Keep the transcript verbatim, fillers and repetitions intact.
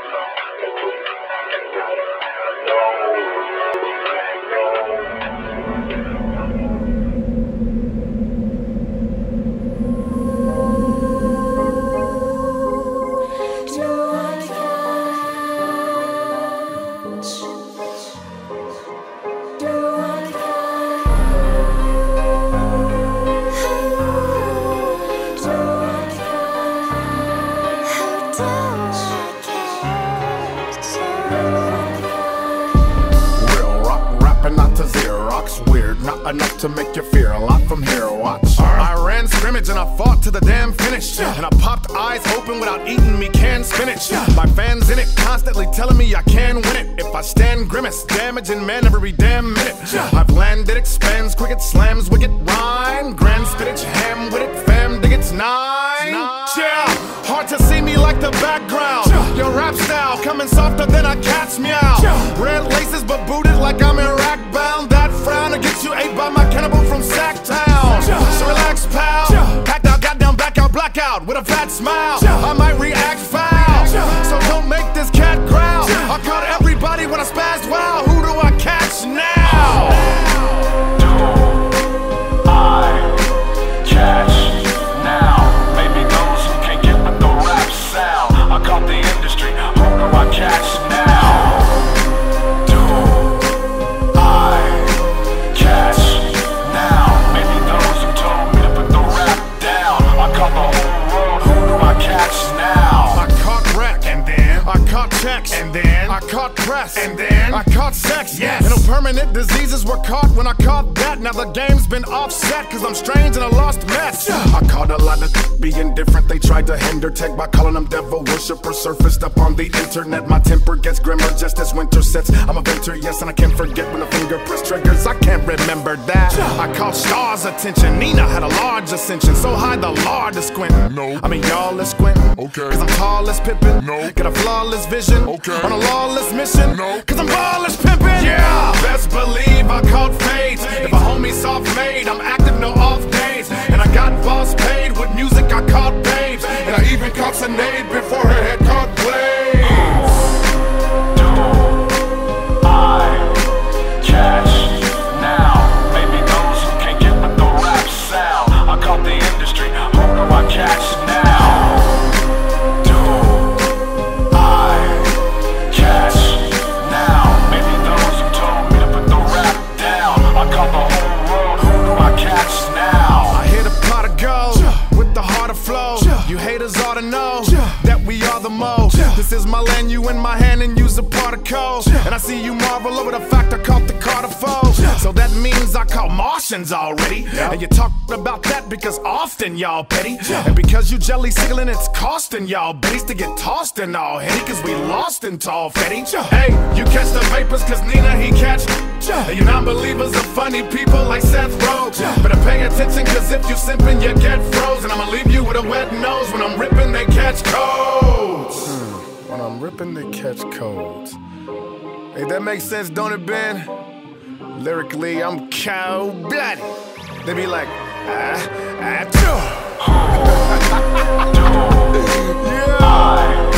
Enough to make you fear a lot from here, watch. I ran scrimmage and I fought to the damn finish, and I popped eyes open without eating me canned spinach. My fans in it constantly telling me I can win it if I stand grimace, damaging man every damn minute. I've landed, expands, cricket slams, wicked rhyme, grand spittage, ham with it, fam, dig it's nine. Yeah, hard to see me like the background. Your rap style coming softer than a cat's meow. Red laces but booted like I'm Iraq bound. That frown to get you ate by my cannibal from Sacktown. So relax, pal. Packed out, got down, back out, blackout with a fat smile. I might react foul, so don't make this cat growl. I caught everybody when I spazzed. Wow, who do I catch now? Do I catch now? Maybe those who can't get with the rap sound. I caught the industry. Who do I catch now? Do I catch now? Maybe those who told me to put the rap down. I caught the whole world. Who do I catch now? I caught wreck, and then I caught checks, and then I caught press, and then I caught sex. Yes. And no permanent diseases were caught when I caught that. Now the game's been offset, cause I'm strange and I lost mess. I caught a lot of being different. They tried to hinder tech by calling them devil worshippers. Surfaced up on the internet. My temper gets grimmer just as winter sets. I'm a venture, yes, and I can't forget when the finger press triggers. I can't remember that. I caught stars' attention. Nina had a large ascension, so high the Lord is squinting. No. I mean y'all is squinting. Okay. Cause I'm tall as Pippin. No. Get a flawless vision. Okay. On a lawless mission. No. Cause I'm ball as pimpin'. Yeah. Best believe I caught fades. If a homie soft made, I'm active, no off days. And I got boss paid with music. I caught babes, and I even caught Sinead before her head caught blades. Do I catch now? Maybe those who can't get with the rap sound. I caught the industry. Who do I catch now? Do I catch now? Maybe those who told me to put the rap down. I caught the whole world. Who do I catch now? I hit a pot of gold with the heart of flow. You haters ought to know that we are the most. This is my land, you in my hand, and use a particle. And I see you marvel over the fact I caught the Carter foe. So that means I caught Martians already. And you talk about that because often y'all petty. And because you jelly siggling, it's costing y'all base to get tossed and all heady. Cause we lost in tall fetty. Hey, you catch the vapors cause Nina he catch. And you non-believers are funny people like Seth Rogen. Better pay attention cause if you simping you get froze. And I'ma leave you with a wet nose. When I'm ripping they catch codes. Hmm. When I'm ripping they catch codes. Hey, that makes sense, don't it, Ben? Lyrically, I'm cold-blooded. They be like, ah, ah, yeah.